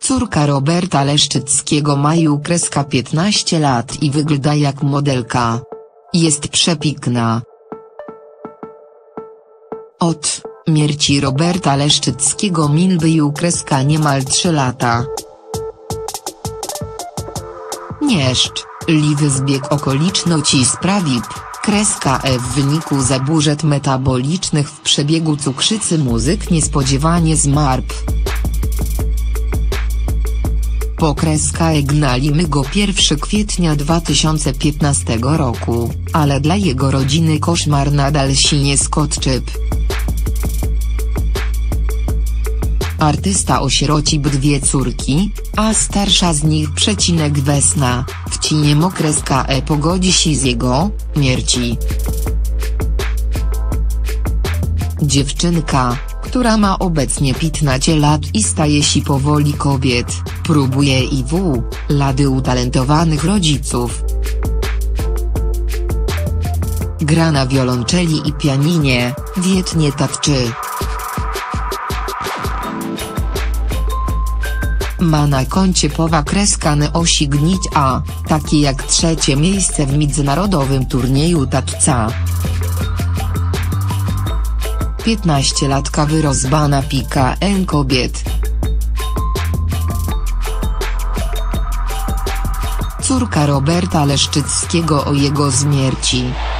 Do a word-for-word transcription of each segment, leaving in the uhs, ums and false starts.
Córka Roberta Leszczyckiego ma już kreska piętnaście lat i wygląda jak modelka. Jest przepiękna. Od śmierci Roberta Leszczyckiego minęły już kreska niemal trzy lata. Nieszczęśliwy zbieg okoliczności sprawił, kreska E w wyniku zaburzeń metabolicznych w przebiegu cukrzycy muzyk niespodziewanie zmarł. Po kreska E gnalimy go pierwszego kwietnia dwa tysiące piętnastego roku, ale dla jego rodziny koszmar nadal się nie skończył. Artysta osierocił dwie córki, a starsza z nich przecinek Wesna, wciniem kreska E pogodzi się z jego śmierci. Dziewczynka, która ma obecnie piętnaście lat i staje się powoli kobiet, próbuje i w lady utalentowanych rodziców. Gra na wiolonczeli i pianinie, świetnie tańczy. Ma na koncie powa kreska N osiągnięć A, takie jak trzecie miejsce w międzynarodowym turnieju tańca. piętnastolatka wyrozbana pika N kobiet. Córka Roberta Leszczyckiego o jego śmierci.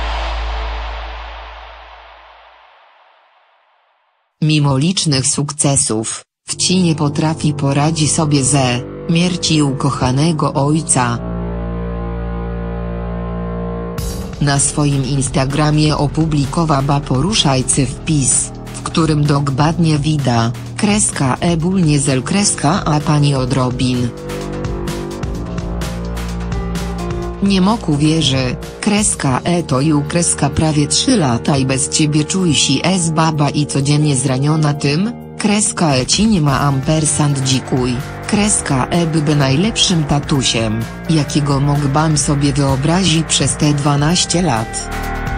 Mimo licznych sukcesów, wci nie potrafi poradzić sobie ze śmierci ukochanego ojca. Na swoim Instagramie opublikowała poruszający wpis, w którym dokładnie widać, kreska E ból nie zel kreska a pani odrobin. Nie mógł wierzy, kreska E to ju kreska prawie trzy lata i bez ciebie czuj się es baba i codziennie zraniona tym, kreska E ci nie ma ampersand dzikuj, kreska E byłby najlepszym tatusiem, jakiego mógłbym sobie wyobrazić przez te dwanaście lat.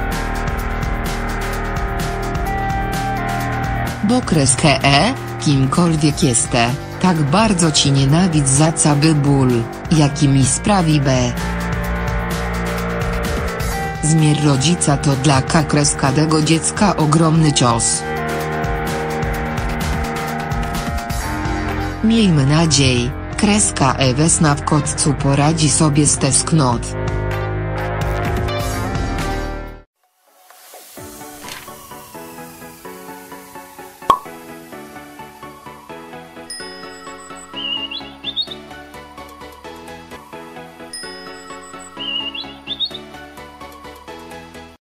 Bo kreskę E, kimkolwiek jeste, tak bardzo ci nienawidz za cały ból, jaki mi sprawi B. Śmierć rodzica to dla kreskanego dziecka ogromny cios. Miejmy nadzieję, kreska E Wesna w końcu poradzi sobie z tęsknot.